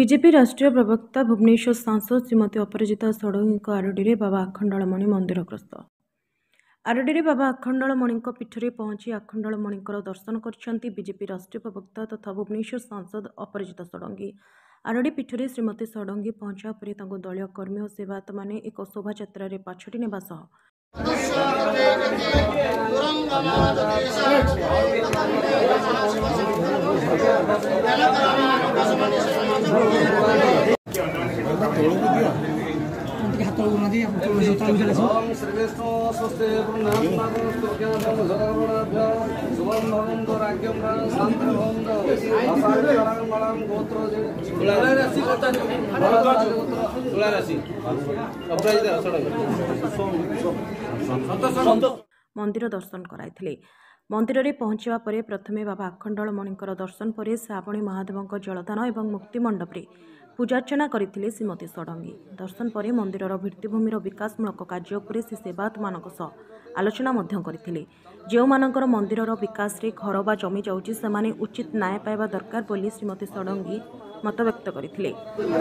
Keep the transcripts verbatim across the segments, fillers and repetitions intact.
BJP राष्ट्रीय प्रवक्ता भुवनेश्वर सांसद श्रीमती अपराजिता षडंगी आरडी बाबा आखंडलमणि मंदिर ग्रस्त। आरडी बाबा आखंडलमणि पीठरे पहुंची आखंडलमणि दर्शन कर बीजेपी राष्ट्रीय प्रवक्ता तथा भुवनेश्वर सांसद अपराजिता षडंगी। आरडी पीठरे श्रीमती षडंगी पहुंचा पर दलीय कर्मी और सेवायत मैंने एक शोभायात्रा पाछटी ने मंदिर दर्शन कराई। मंदिर में पहुंचा पर प्रथमे बाबा आखंडलमणि दर्शन पर श्रावणी महादेव जलदान और मुक्तिमंडप रे पूजार्चना करथिले श्रीमती षडंगी। दर्शन पर मंदिर भित्तिभूमि विकासमूलक कार्य उपर से सेवायत मानक सह आलोचना करथिले। जो मानकर मंदिर विकास रे घर बा जमी जाउची सेमाने उचित न्याय पाइबा दरकार बोली श्रीमती षडंगी मत व्यक्त करथिले।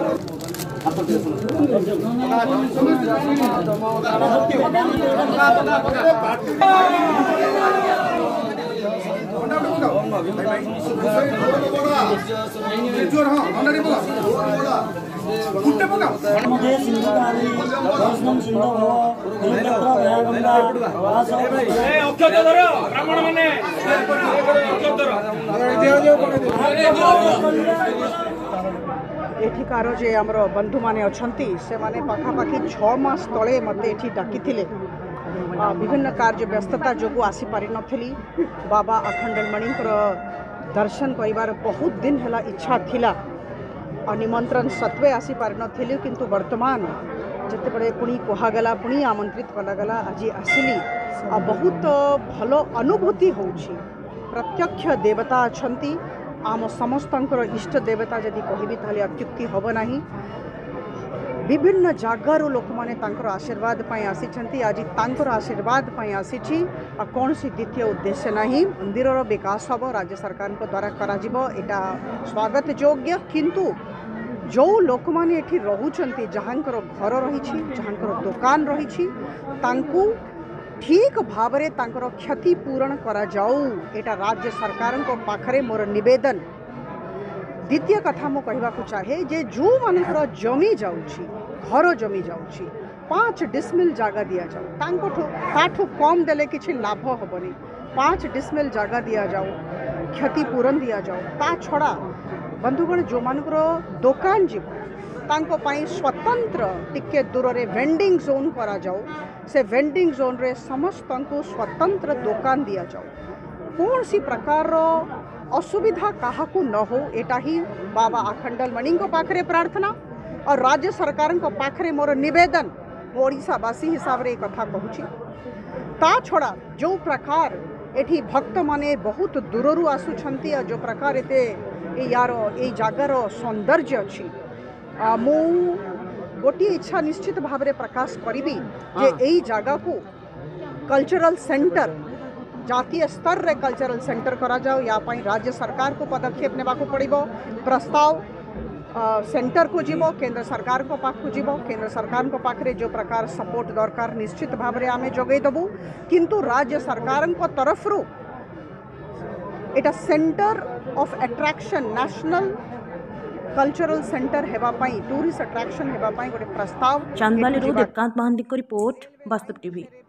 एठिकार जे आमर बंधु माने अछंती से माने पाखापाखि छह मास तले मते एठी डाकिथिले। विभिन्न कार्य व्यस्तता जो आसी पारि नथिली। बाबा आखंडलमणि दर्शन करिवार बहुत दिन हैला इच्छा थिला। निमंत्रण सत्वे आसी पारि नथिली, किंतु वर्तमान जते बड़े पुणी कहागला पुणी आमंत्रित कलागला आज आसिली। बहुत भल अनुभूति होउछि। प्रत्यक्ष देवता अछंती। आम समस्तंकर इष्ट देवता जदि कहबी ताले अत्युक्ति हब नाही। विभिन्न जगार लोक माने तांकर आशीर्वाद पाई आसी। आज तांकर आशीर्वाद पाई आसी कौन सी द्वितीय उद्देश्य नहीं। मंदिर विकास हम राज्य सरकार द्वारा करा जिवो, एटा स्वागत योग्य। किंतु जो लोक माने एठी रहुचंती, जहांकर घर रही, जहांकर दुकान रही, तांकू ठीक भाव रे तांकर क्षति पूरण करा जाऊ, एटा राज्य सरकार को पाखरे मोर निवेदन। द्वितीय कथा मो कहबा को चाहे जे जो मानकर जमी जाउची, घर जमी जाउची, पांच डिसमिल जागा दिया जाऊ। तांको ताठू कम देले किछि लाभ हबनी। पांच डिसमिल जागा दिया जाऊ, क्षति पूरण दिया जाऊ। ता छड़ा बंधुगण जो मानकर दुकान जीव तांको पाई स्वतंत्र टिके दूर रे वेंडिंग जोन करा जाऊ। से वेंडिंग जोन रे समस्त को स्वतंत्र दुकान दिया जाऊ। कौन सी प्रकार असुविधा काहाकू न हो, एटा ही बाबा आखंडलमणि को पाखरे प्रार्थना और राज्य सरकार को पाखरे मोर निवेदन। ओडिशावासी हिसाब रे कथा कहूची। ता छड़ा जो प्रकार एठी भक्त माने बहुत दूररू आसुछंती और जो प्रकार एते यार ए जागार सौंदर्य अच्छी, मु गोटे इच्छा निश्चित भाव में प्रकाश करी जे यही जगह को कल्चरल सेंटर, जातीय स्तर रे कल्चरल सेंटर करा जाओ। या पाई राज्य सरकार को पदक्षेप नेबा को पड़िबो। प्रस्ताव आ, सेंटर को जीवो, केंद्र सरकार को पाख को जीवो। केंद्र सरकार को पाखरे जो प्रकार सपोर्ट दरकार निश्चित भाव में आमे जोगई दबू। किंतु राज्य सरकार को तरफ रू एटा centre of attraction, national cultural centre हेबा पाई, टूरिस्ट अट्रैक्शन हेबा पाई गोटे प्रस्ताव। चांदबाली देवकांत महांती को रिपोर्ट, वास्तव टीवी।